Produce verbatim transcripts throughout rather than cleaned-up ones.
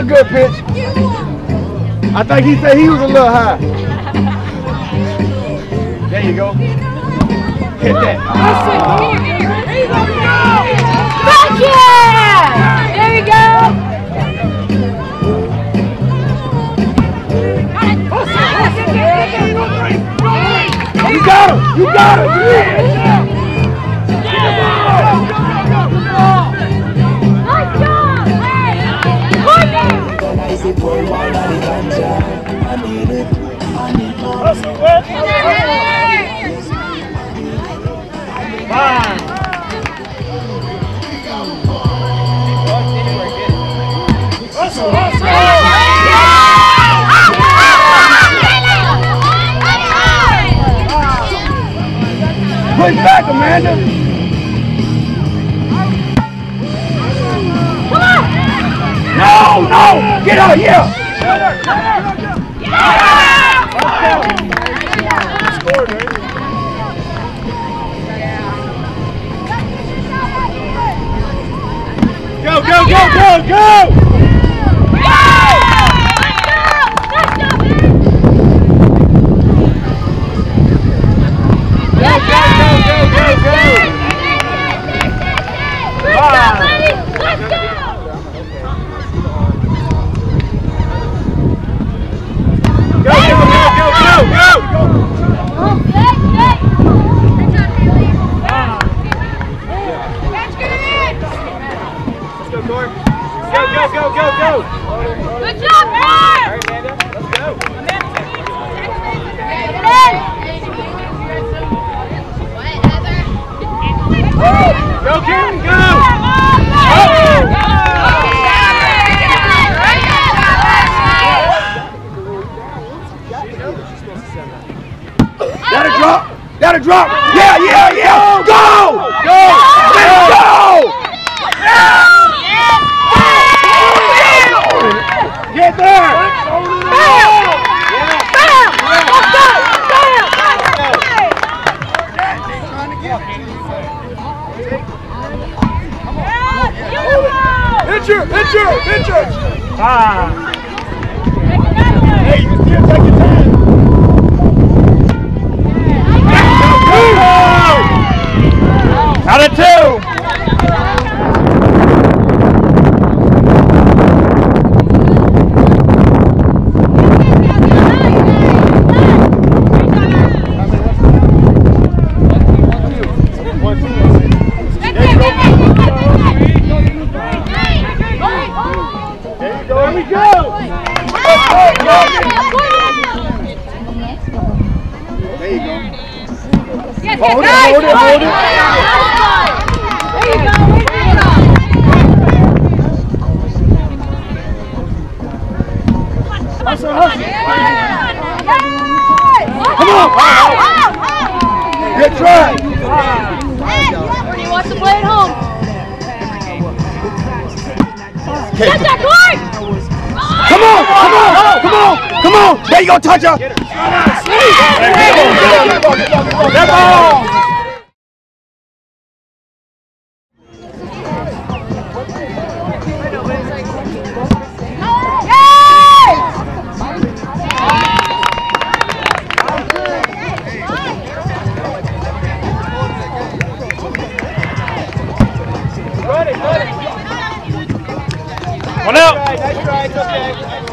good pitch. I think he said he was a little high. There you go. Hit that. Back here! There you go. You got him! You got him! Nice job! Fine. Hustle, hustle! Put back, Amanda! Come on! No, no! Get out here! Score, man. Go, go, go, go, go! Good job, man! All right, Amanda, let's go. Go, Karen, go! That'll drop! That'll drop! Yeah, yeah, yeah! Go! Go! Let's go! Get there! Bam! Bam! Let's go! Pitcher! Pitcher! Pitcher! Ah! Hey, you can still take your time. Out of two! There we go! There you go. Yes, Hold yes, it, hold it, hold it. There you go. Hustle, hustle. Come on. Good try. He wants to play at home. Okay. Get that court! Come on, come on, come on, come on. There you go, touch her. That ball. One out. Nice try, it's okay.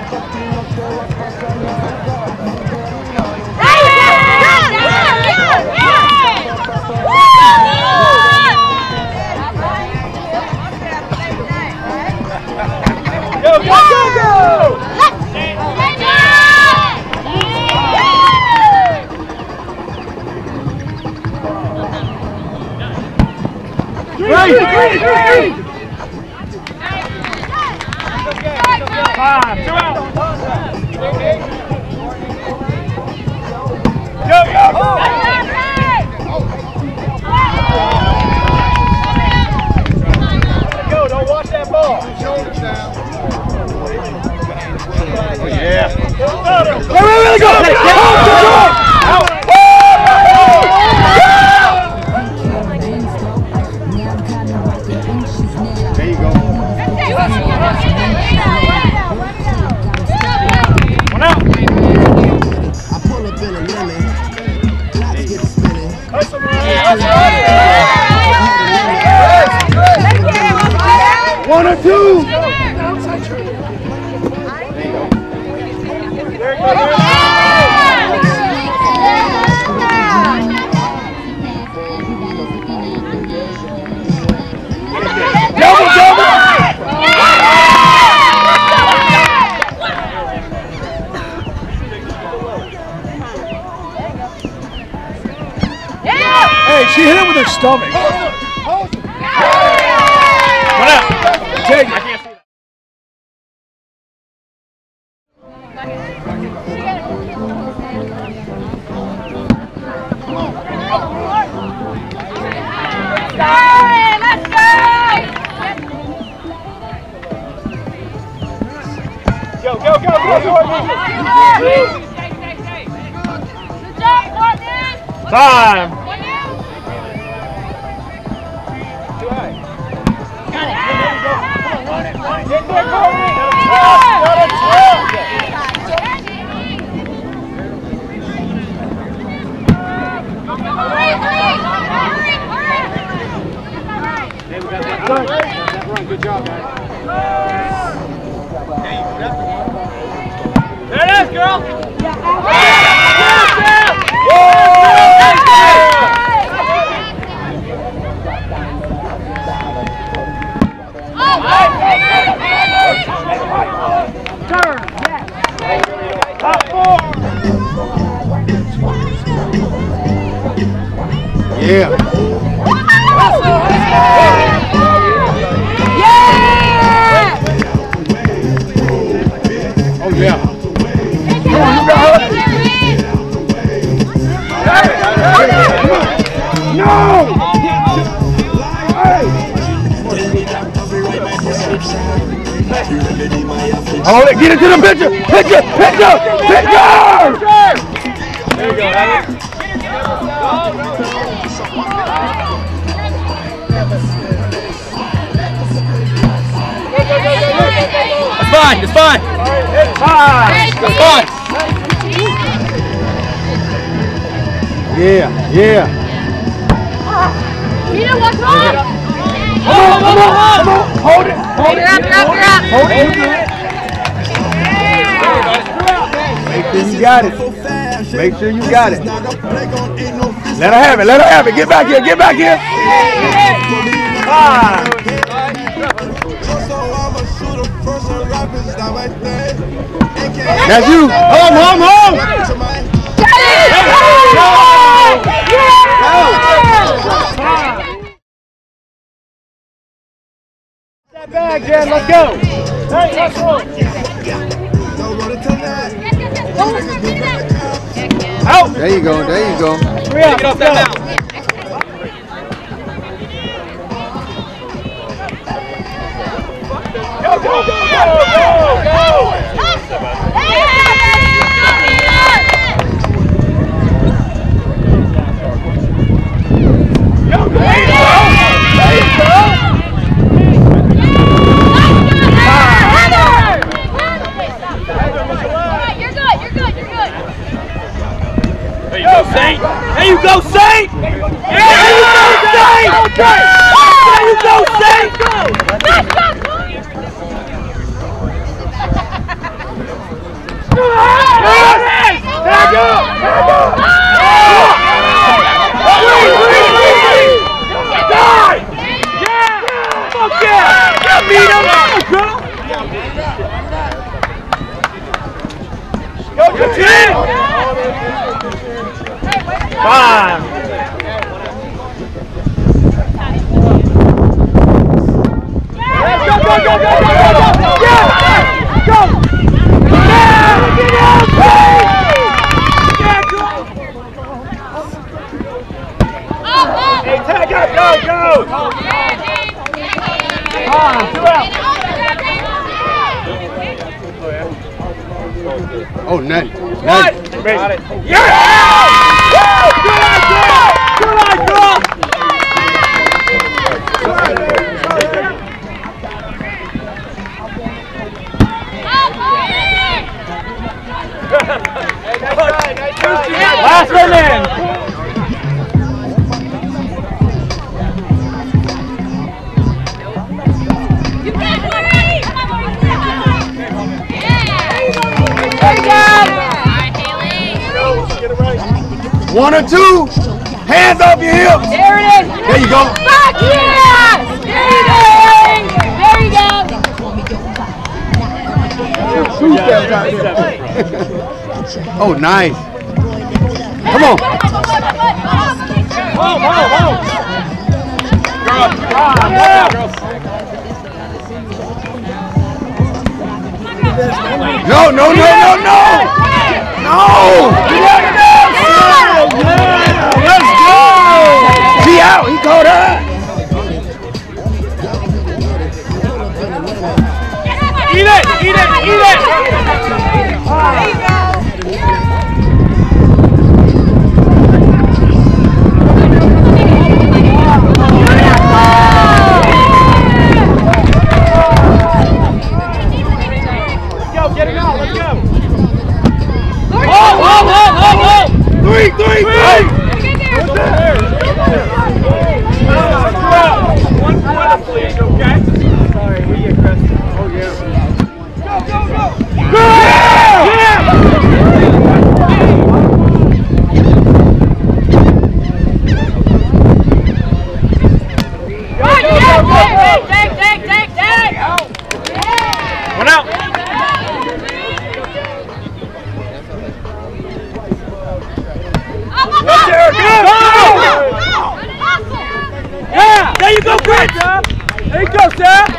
Go, go, go, go! Three, three, three! Five, two out. Go, go, go! Go, don't watch that ball. Shoulders down. Oh, yeah. There we go! Out! There you go. One, two. There you go. Double, double. Hey, she hit him with her stomach. What up? Take it. I can't see that. Let's go! Go, go, go, go, go. Good job, Courtney! Time. Get there, Courtney. Good job, guys. There it is, girl. Yeah. Oh yeah. No! Hold it, get it to the pitcher! Pitcher! Pitcher! Pitcher! There you go, Alex. It's fine, it's fine. It's fine. It's fine. Yeah, yeah. Peter, what's wrong? Come on, come on, come on. Hold it, hold it. You're up, you're up, you're up. Hold it. Make sure you got it. Make sure you got it. Let her have it, let her have it. Get back here, get back here. Five. That's you. Home, home, home. That bag, Jen. Let's go. Hey, let's roll. Out. There you go, there you go. Hurry up, get off that mound. Go, go, go, go, go, go. Saint! There you go, Saint! There you go, Saint! There you go, Saint! Let's go! Tag up! Tag up! Die! Yeah! Fuck yeah! You beat him! Go, go, team! Five. Let's go, go, go, go, go, go, go! Yeah! Go! Yeah! Get out, please! Yeah, go! Hey, tag up, go, go! Five, two out. Oh, net. What? Got it. Yeah! Woo! Good idea! Good idea! Last one in. You can't One or two. Hands off your hips. There it is. There you go. Fuck yeah! There you go. There you go. Two steps out there. Oh, nice. Come on. Home, home, home. Girls. Yeah. No, no, no, no, no. No. Let's go. She out. He caught her. Eat it, eat it, eat it. There you go. Get it out, let's go. Oh, oh, oh, oh, oh. Three, three, three. One quarter, please, okay? Sorry, we get Chris. Oh, yeah. Go, go, go! Go! Yeah! Right, take, take, take, take, take. One out. Let's go! Go! Yeah! There you go, Chris! There you go, Sarah!